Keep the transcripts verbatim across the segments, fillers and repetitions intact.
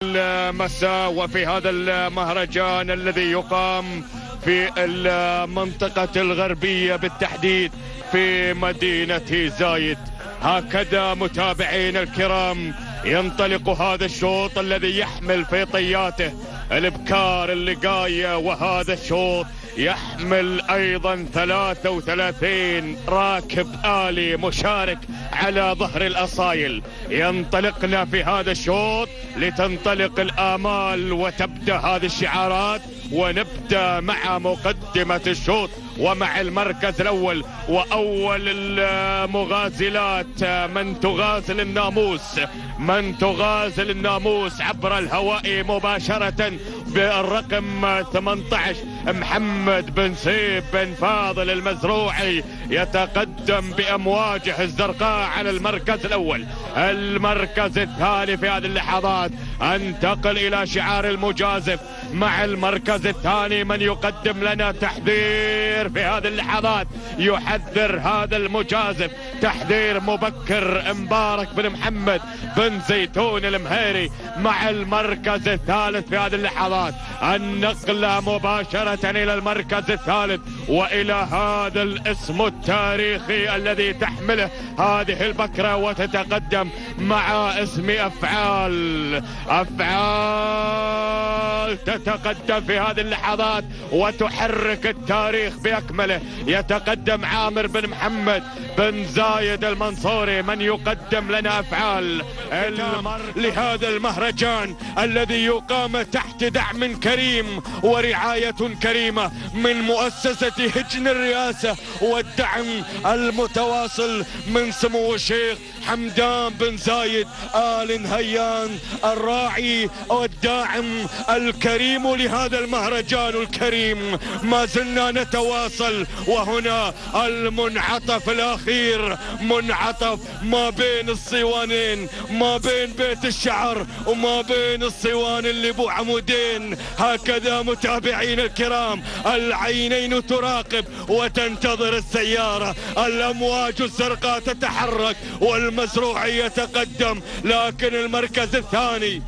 المساء وفي هذا المهرجان الذي يقام في المنطقة الغربية بالتحديد في مدينة زايد. هكذا متابعين الكرام ينطلق هذا الشوط الذي يحمل في طياته الابكار اللقاية، وهذا الشوط يحمل ايضا ثلاثة وثلاثين راكب آلي مشارك على ظهر الاصايل. ينطلقنا في هذا الشوط لتنطلق الامال وتبدأ هذه الشعارات، ونبدأ مع مقدمة الشوط ومع المركز الاول واول المغازلات من تغازل الناموس من تغازل الناموس عبر الهواء مباشرة بالرقم ثمانية عشر محمد بن سيب بن فاضل المزروعي يتقدم بامواجه الزرقاء على المركز الاول. المركز الثاني في هذه اللحظات انتقل الى شعار المجازف مع المركز الثاني من يقدم لنا تحذير في هذه اللحظات. يحذر هذا المجازف تحذير مبكر مبارك بن محمد بن زيتون المهيري مع المركز الثالث في هذه اللحظات. النقلة مباشرة الى المركز الثالث والى هذا الاسم التاريخي الذي تحمله هذه البكرة وتتقدم مع اسم افعال افعال تتقدم في هذه اللحظات وتحرك التاريخ باكمله. يتقدم عامر بن محمد بن زايد المنصوري من يقدم لنا افعال لهذا المهرجان الذي يقام تحت دعم كريم ورعاية كريمة من مؤسسة هجن الرئاسة والدعم المتواصل من سمو الشيخ حمدان بن زايد آل نهيان الراعي والداعم الكريم لهذا المهرجان الكريم. ما زلنا نتواصل، وهنا المنعطف الأخير منعطف ما بين الصوانين، ما بين بيت الشعر وما بين الصوان اللي بو عمودين. هكذا متابعين الكرام العينين تراقب وتنتظر السيارة. الأمواج الزرقاء تتحرك والمزروعي يتقدم، لكن المركز الثاني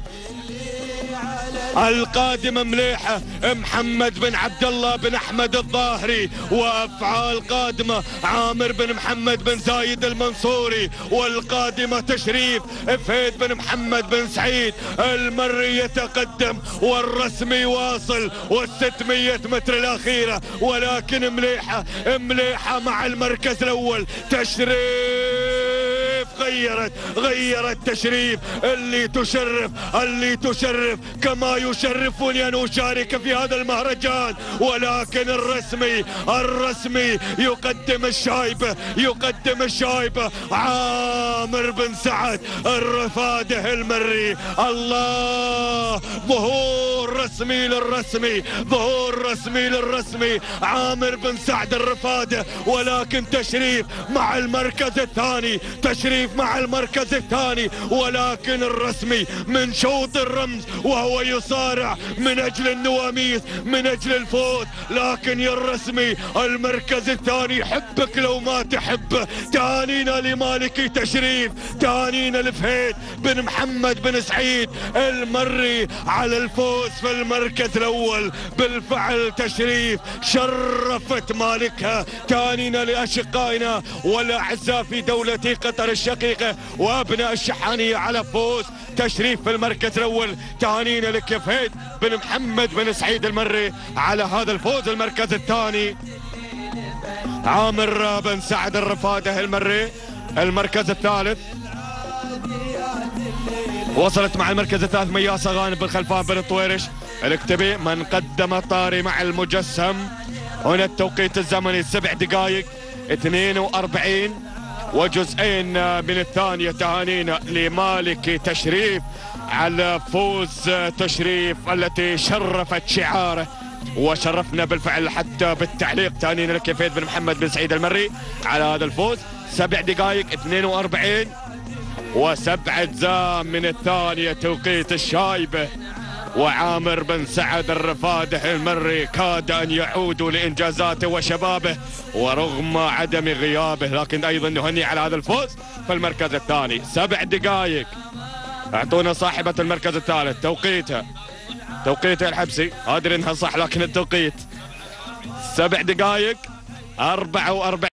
القادم مليحة محمد بن عبد الله بن احمد الظاهري، وافعال قادمة عامر بن محمد بن زايد المنصوري، والقادمة تشريف فهيد بن محمد بن سعيد المري يتقدم، والرسمي واصل والستمية متر الاخيرة، ولكن مليحة مليحة مع المركز الاول. تشريف غيرت غيرت تشريف اللي تشرف اللي تشرف كما يشرفني ان اشارك في هذا المهرجان، ولكن الرسمي الرسمي يقدم الشايبة يقدم الشايبة عامر بن سعد الرفاده المري. الله، ظهور رسمي للرسمي ظهور رسمي للرسمي عامر بن سعد الرفاده، ولكن تشريف مع المركز الثاني تشريف مع المركز الثاني، ولكن الرسمي من شوط الرمز وهو يصارع من اجل النواميس من اجل الفوز. لكن يا الرسمي المركز الثاني حبك لو ما تحب. تهانينا لمالكي تشريف، تهانينا لفهيد بن محمد بن سعيد المري على الفوز في المركز الاول. بالفعل تشريف شرفت مالكها. تهانينا لاشقائنا والاعزاء في دولة قطر الشقيقة وابناء الشحانية على فوز تشريف في المركز الاول. تهانينا لك يا فهيد بن محمد بن سعيد المري على هذا الفوز. المركز الثاني عامر بن سعد الرفاده المري. المركز الثالث وصلت مع المركز الثالث مياسة غانم بن خلفان بن الطويرش الاكتبي من قدم طاري مع المجسم. هنا التوقيت الزمني سبع دقائق اثنين واربعين وجزئين من الثانية. تهانينا لمالك تشريف على فوز تشريف التي شرفت شعاره وشرفنا بالفعل حتى بالتعليق. تهانينا لك يا فهيد بن محمد بن سعيد المري على هذا الفوز. سبع دقائق اثنين واربعين وسبع اجزاء من الثانية توقيت الشايبة، وعامر بن سعد الرفاده المري كاد ان يعود لانجازاته وشبابه ورغم عدم غيابه، لكن ايضا نهني على هذا الفوز في المركز الثاني. سبع دقائق اعطونا صاحبة المركز الثالث توقيتها، توقيتها الحبسي، ادري انها صح لكن التوقيت سبع دقائق أربعة وأربعين.